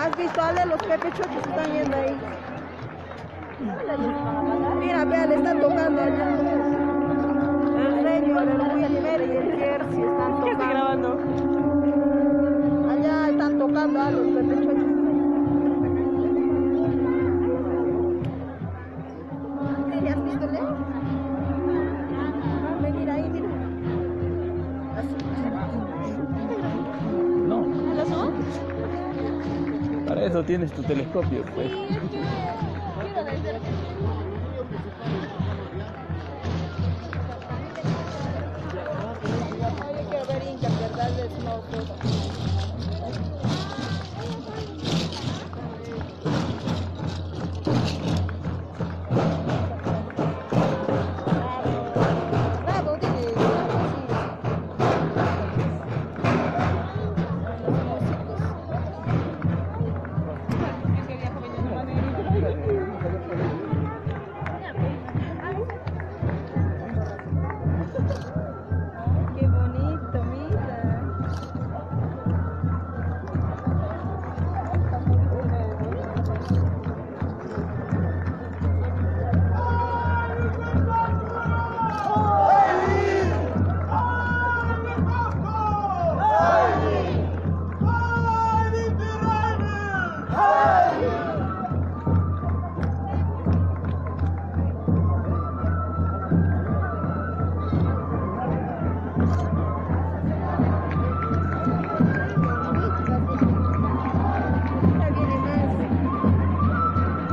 ¿Has visto, Ale? Los pepechochos están yendo ahí. Mira, vea, le están tocando allá. El señor, el Wilmer y el Jersey están tocando. ¿Qué estoy grabando? Allá están tocando a los pepechochos. ¿Sí, has visto, Leo? Va a venir ahí, mira. No, ¿Lo subo? para eso tienes tu telescopio, pues. Quiero de cerca. Oye, quiero ver Inca, ¿verdad? No, bravo, dile. Qué bonito, mira. Ya viene más.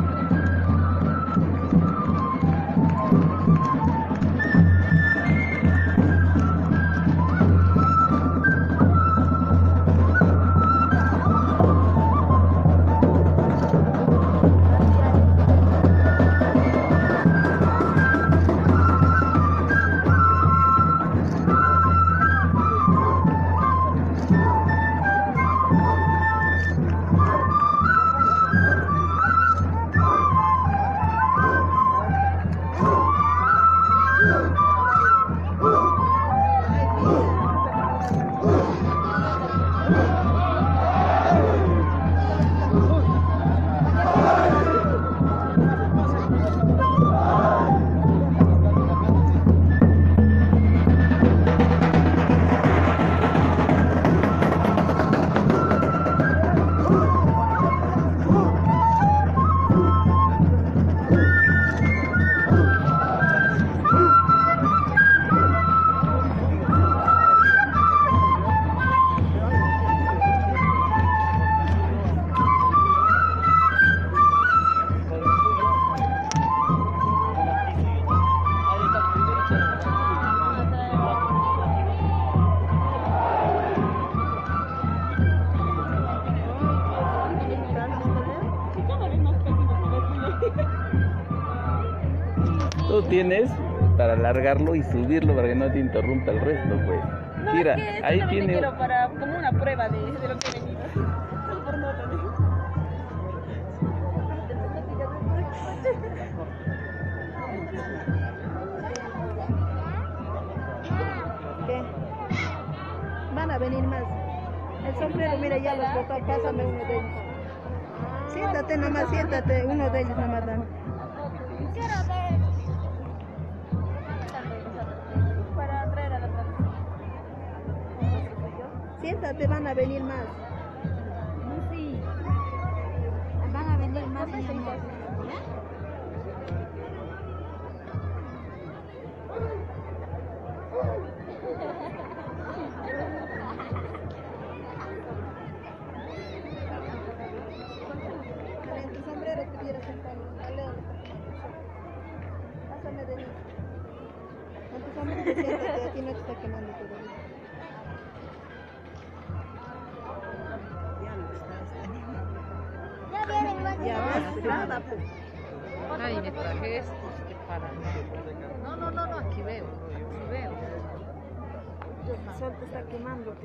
Tú tienes para alargarlo y subirlo para que no te interrumpa el resto, pues. No, Mira, es que ahí solamente tiene. quiero para, como una prueba de lo que he venido. Solo por nota. ¿Qué? Van a venir más. El sombrero, mira, ya los botó. Pásame uno de ellos. Siéntate nomás, siéntate. Uno de ellos nomás dan. Para traer a la tarde. Siéntate, van a venir más. Sí. Van a venir más mi amor. En tu sombrero pudiera sentarlo. Dale. Pásame de mí. En tu sombrero siéntate, a ti no te está quemando todavía. Ya vienen más. Ya ves, nada, pues. Ay, me traje estos que para. No, aquí veo. Sí veo. El sol te está quemándote.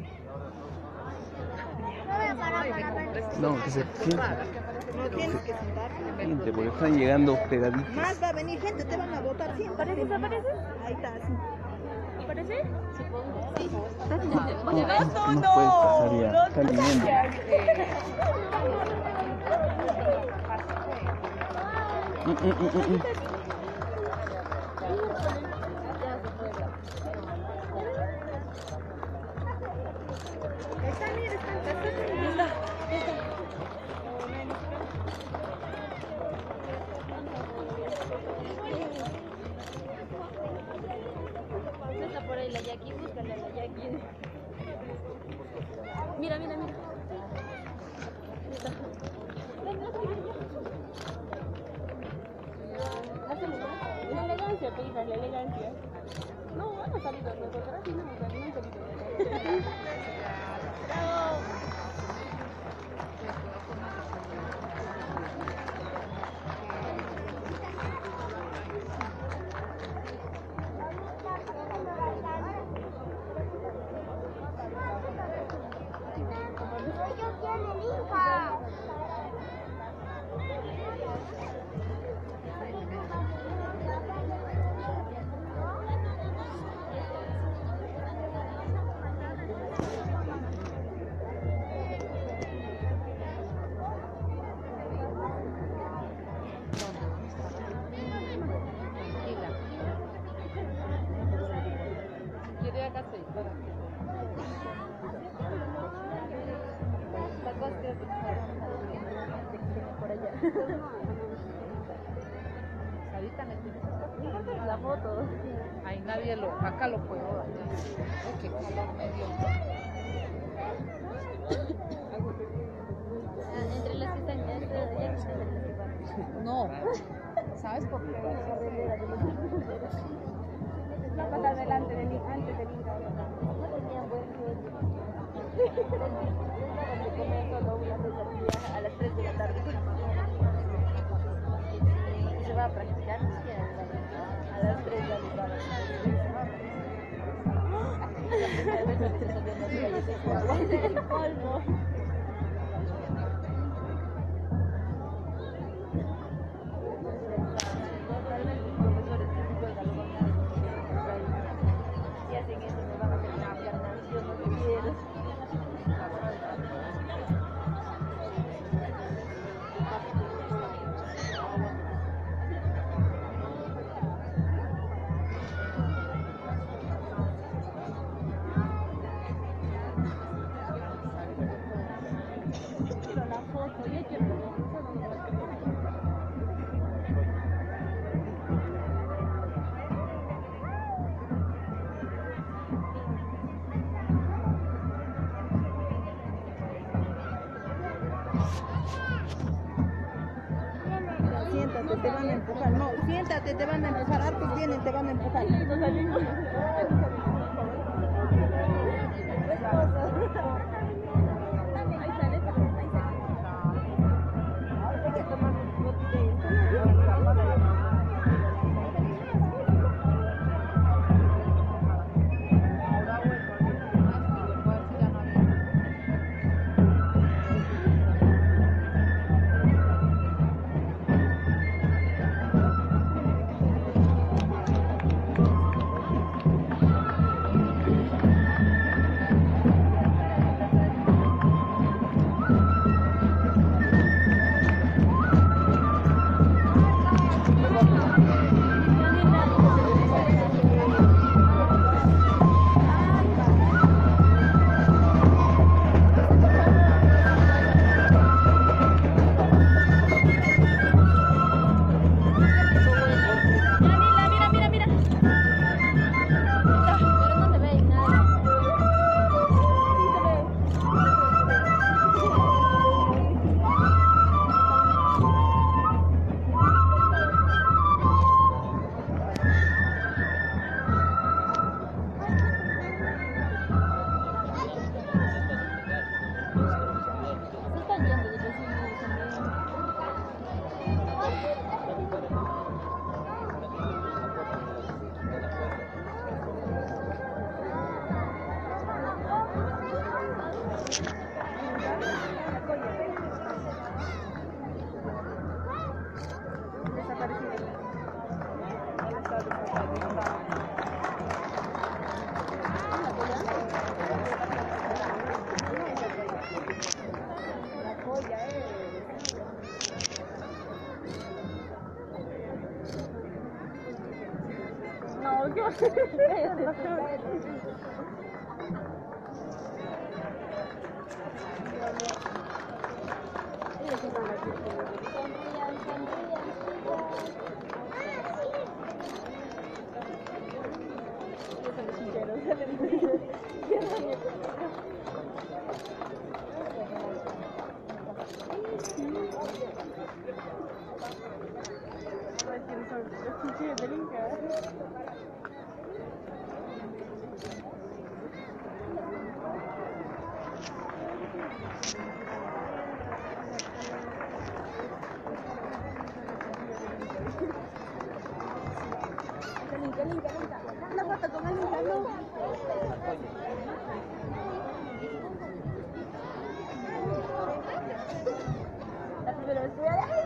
No voy a parar para ver. No, que se siente, No tienes que sentarte. porque están llegando pegaditos. Más va a venir gente, te van a botar siempre. ¿Apareces? ¿Apareces? Ahí está, sí. ¿Aparece? Sí. Oye, No puedes pasar ya, están viniendo. Está por ahí la Jackie, búscale a la Jackie. Mira, mira, mira. La elegancia, te hija, la elegancia. No, hemos salido nosotras y no hemos salido. Bravo. La foto. Ay, nadie lo, acá lo puedo dañar. Ay, qué calor me dio. Entre las que están entre las que van. No, ¿sabes por qué? No pasa adelante de mí, antes de mí. No tenían buen sueño. Donde comer solo una vez a las 3 de la tarde. Y se va a practicar a las 3 de la tarde. El polvo. Y hacen eso, me van a hacer cambiar, yo no quiero. Siéntate, te van a empujar. No, siéntate, te van a empujar. Arcos vienen, te van a empujar. Una foto con el Inca, la primera vez que voy a...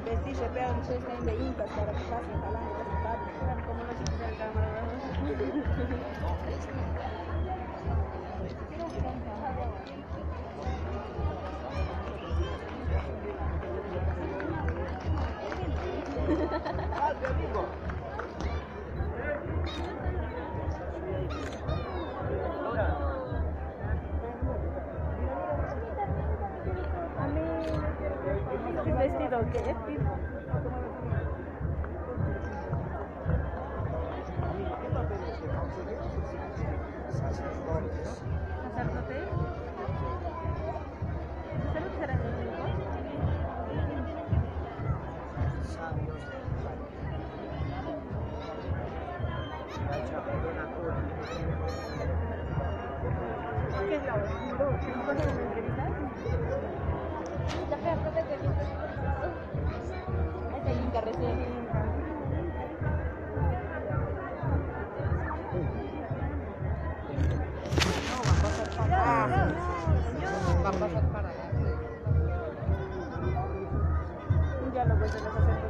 vestirse, pero ustedes están de incas para que pasen jalando los cables. Como los hijos del camarógrafo. ¿Qué vestido? ¿Qué vestido? ¿Sacerdote? ¿Sacerdote será el único? ¿Qué es la ¿vas a una entrevista? Esa Inca recién. Va a pasar para allá. Ya lo voy a hacer los sacerdotes.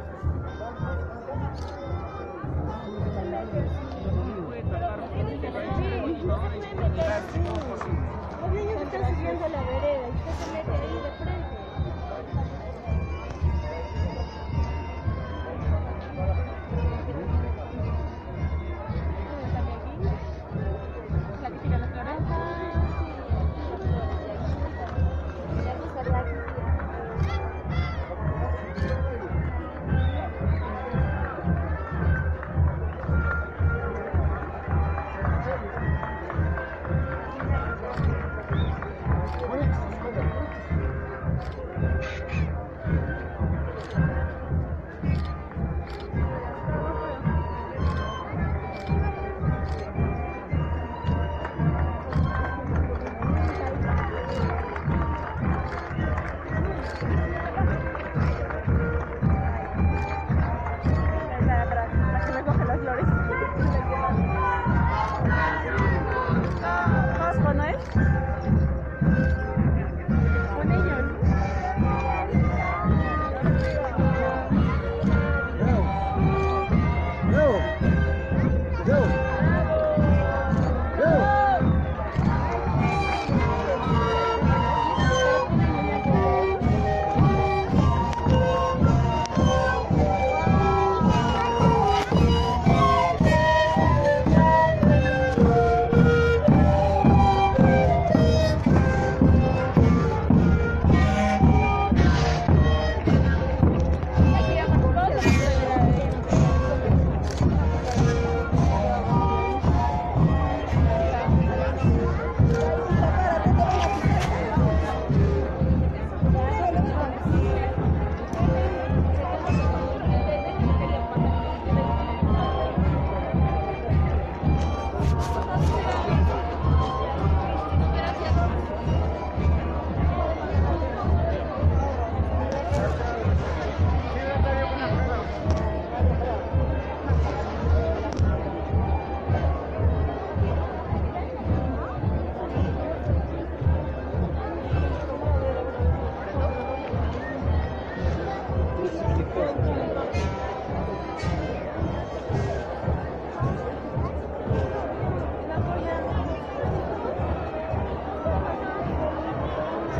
Los niños están subiendo la vereda.